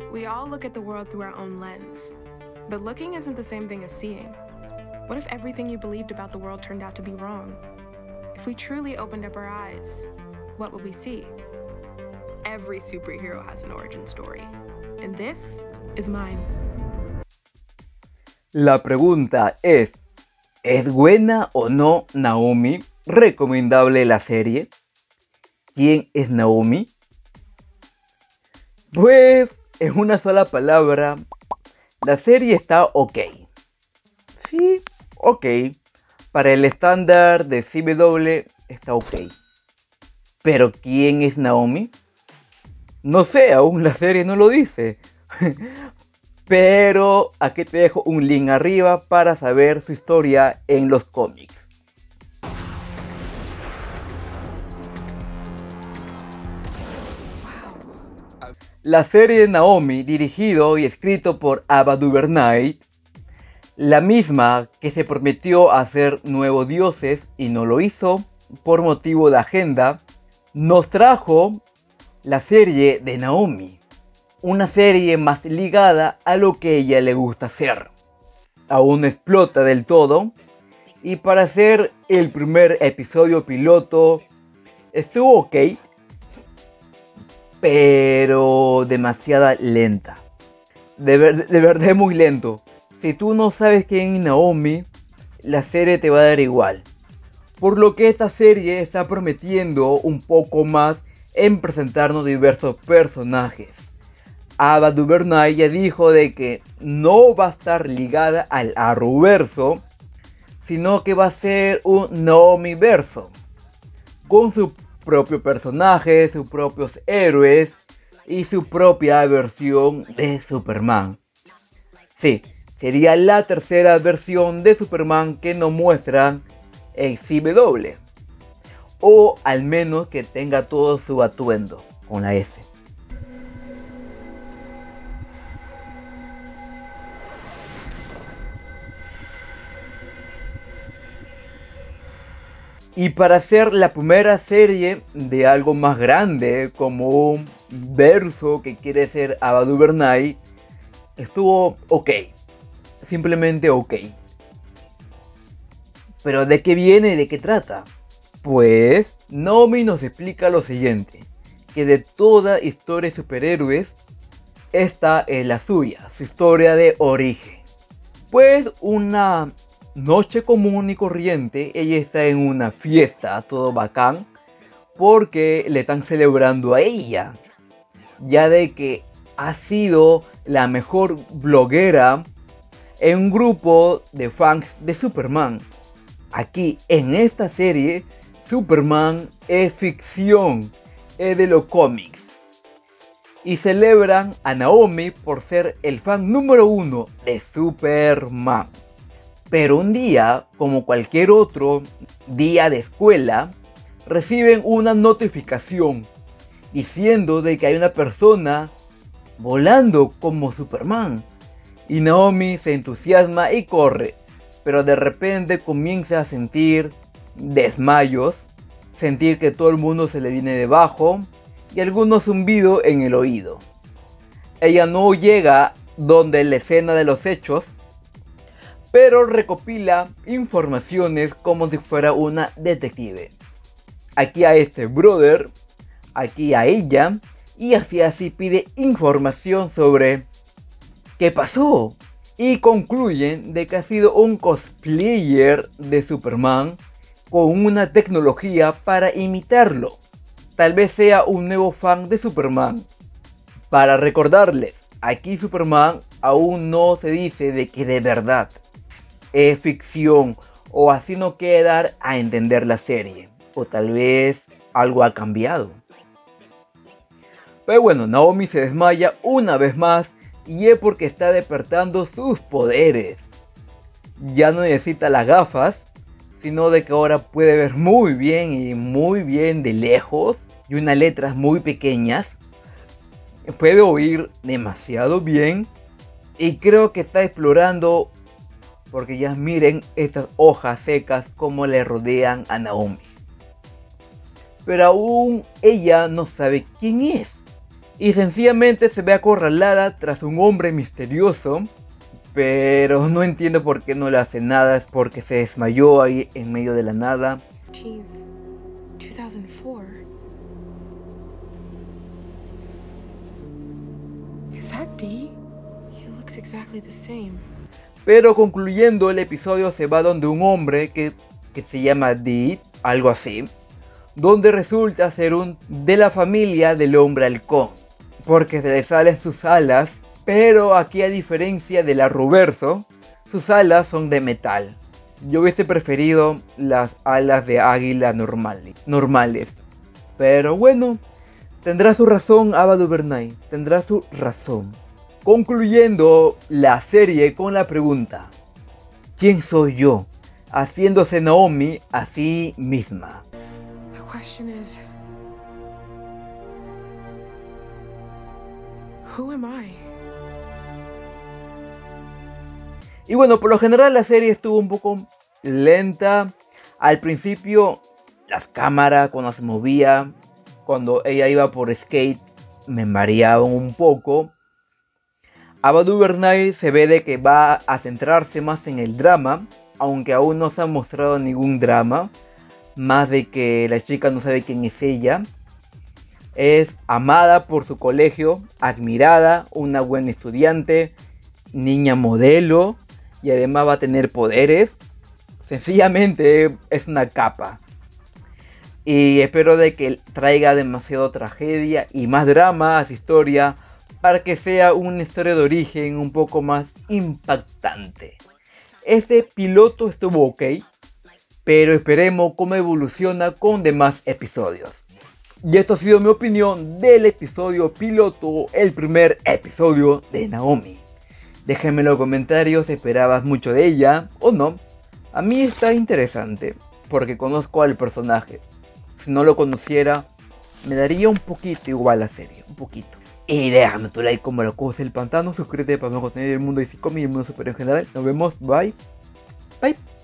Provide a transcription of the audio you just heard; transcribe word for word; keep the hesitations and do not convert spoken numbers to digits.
We all look at the world through our own lens, but looking isn't the same thing as seeing. What if everything you believed about the world turned out to be wrong? If we truly opened up our eyes, what would we see? Every superhero has an origin story, and this is mine. La pregunta es, ¿es buena o no Naomi? ¿Recomendable la serie? ¿Quién es Naomi? Pues, en una sola palabra, la serie está ok. Sí, ok. Para el estándar de C W está ok. ¿Pero quién es Naomi? No sé, aún la serie no lo dice. Pero aquí te dejo un link arriba para saber su historia en los cómics. La serie de Naomi, dirigido y escrito por Ava DuVernay, la misma que se prometió hacer nuevos dioses y no lo hizo por motivo de agenda, nos trajo la serie de Naomi. Una serie más ligada a lo que a ella le gusta hacer. Aún no explota del todo. Y para hacer el primer episodio piloto estuvo ok, pero demasiada lenta. De, ver, de verdad es muy lento. Si tú no sabes quién es Naomi, la serie te va a dar igual. Por lo que esta serie está prometiendo un poco más en presentarnos diversos personajes. Ava DuVernay ya dijo de que no va a estar ligada al Arrowverso, sino que va a ser un Naomi verso, con su propio personaje, sus propios héroes y su propia versión de Superman. Sí, sería la tercera versión de Superman que nos muestran en C W, o al menos que tenga todo su atuendo con la S. Y para hacer la primera serie de algo más grande, como un verso que quiere ser Ava DuVernay, estuvo ok. Simplemente ok. ¿Pero de qué viene y de qué trata? Pues Naomi nos explica lo siguiente. Que de toda historia de superhéroes, esta es la suya, su historia de origen. Pues una noche común y corriente, ella está en una fiesta, todo bacán, porque le están celebrando a ella, ya de que ha sido la mejor bloguera en un grupo de fans de Superman. Aquí en esta serie, Superman es ficción, es de los cómics. Y celebran a Naomi por ser el fan número uno de Superman. Pero un día, como cualquier otro día de escuela, reciben una notificación diciendo de que hay una persona volando como Superman. Y Naomi se entusiasma y corre, pero de repente comienza a sentir desmayos, sentir que todo el mundo se le viene debajo y algunos zumbidos en el oído. Ella no llega donde la escena de los hechos, pero recopila informaciones como si fuera una detective. Aquí a este brother, aquí a ella, y así así pide información sobre qué pasó. Y concluyen de que ha sido un cosplayer de Superman con una tecnología para imitarlo. Tal vez sea un nuevo fan de Superman. Para recordarles, aquí Superman aún no se dice de que de verdad es ficción, o así no quiere dar a entender la serie, o tal vez algo ha cambiado. Pero bueno, Naomi se desmaya una vez más y es porque está despertando sus poderes. Ya no necesita las gafas, sino de que ahora puede ver muy bien y muy bien de lejos y unas letras muy pequeñas. Puede oír demasiado bien y creo que está explorando, porque ya miren estas hojas secas como le rodean a Naomi. Pero aún ella no sabe quién es. y sencillamente se ve acorralada tras un hombre misterioso, pero no entiendo por qué no le hace nada, es porque se desmayó ahí en medio de la nada. two thousand four. Is that Dee? He looks exactly the same. Pero concluyendo el episodio se va donde un hombre que, que se llama Dee, algo así, donde resulta ser un de la familia del hombre halcón, porque se le salen sus alas, pero aquí a diferencia del Arrowverso, sus alas son de metal. Yo hubiese preferido las alas de águila normales, normales. Pero bueno, tendrá su razón Ava DuVernay, tendrá su razón. Concluyendo la serie con la pregunta: ¿quién soy yo? Haciéndose Naomi a sí misma. The question is, who am I? Y bueno, por lo general la serie estuvo un poco lenta. Al principio las cámaras cuando se movía, cuando ella iba por skate, me mareaban un poco. Ava DuVernay se ve de que va a centrarse más en el drama, aunque aún no se ha mostrado ningún drama, más de que la chica no sabe quién es ella. Es amada por su colegio, admirada, una buena estudiante, niña modelo y además va a tener poderes. Sencillamente es una capa. Y espero de que traiga demasiado tragedia y más drama a su historia, para que sea una historia de origen un poco más impactante. Este piloto estuvo ok, pero esperemos cómo evoluciona con demás episodios. Y esto ha sido mi opinión del episodio piloto, el primer episodio de Naomi. Déjenme en los comentarios si esperabas mucho de ella o no. A mí está interesante, porque conozco al personaje. Si no lo conociera, me daría un poquito igual la serie, un poquito. Y déjame tu like como lo cosa el pantano, suscríbete para no contenido del mundo de Sitcom y el mundo super en general. Nos vemos, bye. Bye.